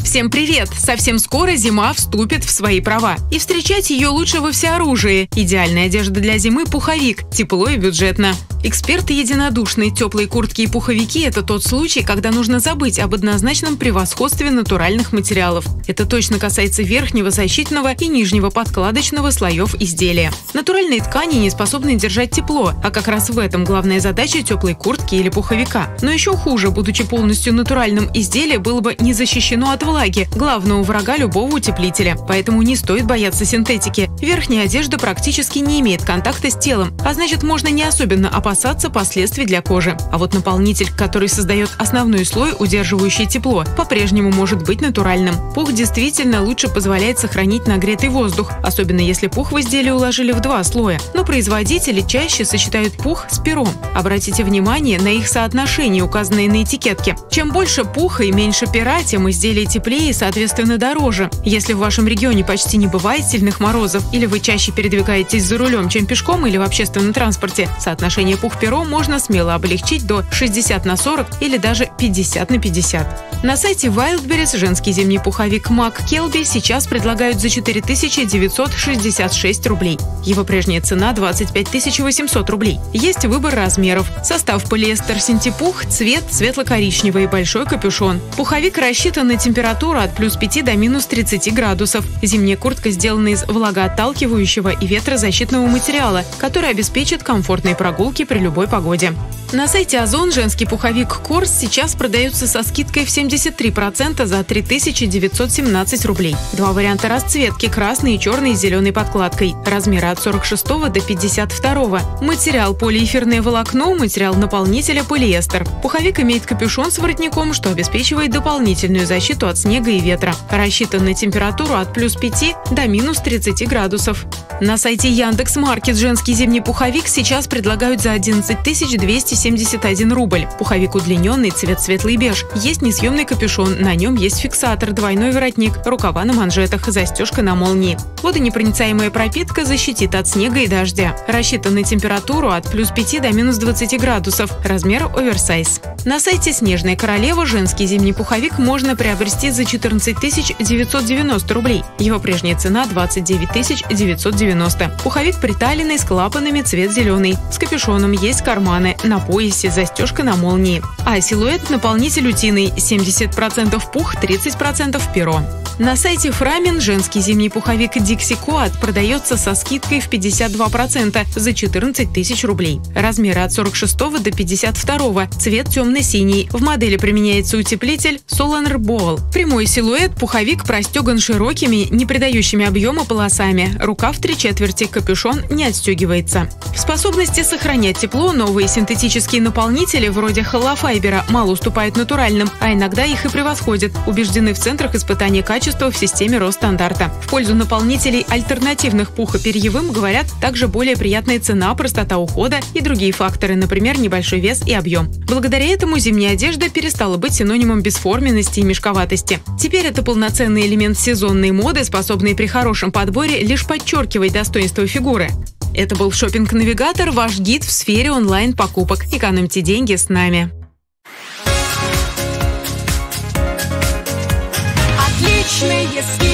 Всем привет! Совсем скоро зима вступит в свои права. И встречать ее лучше во всеоружии. Идеальная одежда для зимы – пуховик. Тепло и бюджетно. Эксперты единодушны. Теплые куртки и пуховики – это тот случай, когда нужно забыть об однозначном превосходстве натуральных материалов. Это точно касается верхнего защитного и нижнего подкладочного слоев изделия. Натуральные ткани не способны держать тепло, а как раз в этом главная задача теплой куртки или пуховика. Но еще хуже, будучи полностью натуральным, изделие было бы не защищено от влаги, главного врага любого утеплителя. Поэтому не стоит бояться синтетики. Верхняя одежда практически не имеет контакта с телом, а значит, можно не особенно опасаться последствий для кожи. А вот наполнитель, который создает основной слой, удерживающий тепло, по-прежнему может быть натуральным. Пух действительно лучше позволяет сохранить нагретый воздух, особенно если пух в изделие уложили в 2 слоя. Но производители чаще сочетают пух с пером. Обратите внимание на их соотношение, указанное на этикетке. Чем больше пуха и меньше пера, тем изделие теплее и, соответственно, дороже. Если в вашем регионе почти не бывает сильных морозов, или вы чаще передвигаетесь за рулем, чем пешком или в общественном транспорте, соотношение пух-перо можно смело облегчить до 60/40 или даже 50/50. На сайте Wildberries женский зимний пуховик Мак Келби сейчас предлагают за 4966 рублей. Его прежняя цена – 25 800 рублей. Есть выбор размеров. Состав: полиэстер, синтепух, цвет светло-коричневый, большой капюшон. Пуховик рассчитан на температуру от +5 до -30 градусов. Зимняя куртка сделана из влагоотталкивающего и ветрозащитного материала, который обеспечит комфортные прогулки при любой погоде. На сайте Озон женский пуховик Корс сейчас продается со скидкой в 73% за 3917 рублей. 2 варианта расцветки: красный и черный с зеленой подкладкой. Размеры от 46 до 52. Материал: полиэфирное волокно, материал наполнителя полиэстер. Пуховик имеет капюшон с воротником, что обеспечивает дополнительную защиту от снега и ветра. Рассчитан на температуру от +5 до -30 градусов. На сайте Яндекс.Маркет женский зимний пуховик сейчас предлагают за 11 271 рубль. Пуховик удлиненный, цвет светлый беж. Есть несъемный капюшон, на нем есть фиксатор, двойной воротник, рукава на манжетах, застежка на молнии. Водонепроницаемая пропитка защитит от снега и дождя. Рассчитан на температуру от +5 до -20 градусов. Размер оверсайз. На сайте Снежная королева женский зимний пуховик можно приобрести за 14 990 рублей. Его прежняя цена – 29 990. Пуховик приталенный, с клапанами, цвет зеленый. С капюшоном, есть карманы, на поясе застежка на молнии. А силуэт – наполнитель утиный, 70% пух, 30% перо. На сайте Фрамен женский зимний пуховик Dixie Coat продается со скидкой в 52% за 14 000 рублей. Размеры от 46 до 52. Цвет темно-синий. В модели применяется утеплитель Solar Ball. Прямой силуэт: пуховик простеган широкими, не придающими объема полосами. Рукав 3/4, капюшон не отстегивается. В способности сохранять тепло новые синтетические наполнители вроде холофайбера мало уступают натуральным, а иногда их и превосходят. Убеждены в центрах испытания качества в системе Росстандарта. В пользу наполнителей альтернативных пухоперьевым говорят также более приятная цена, простота ухода и другие факторы, например, небольшой вес и объем. Благодаря этому зимняя одежда перестала быть синонимом бесформенности и мешковатости. Теперь это полноценный элемент сезонной моды, способный при хорошем подборе лишь подчеркивать достоинство фигуры. Это был Шопинг-навигатор, ваш гид в сфере онлайн-покупок. Экономьте деньги с нами. Отличные скидки.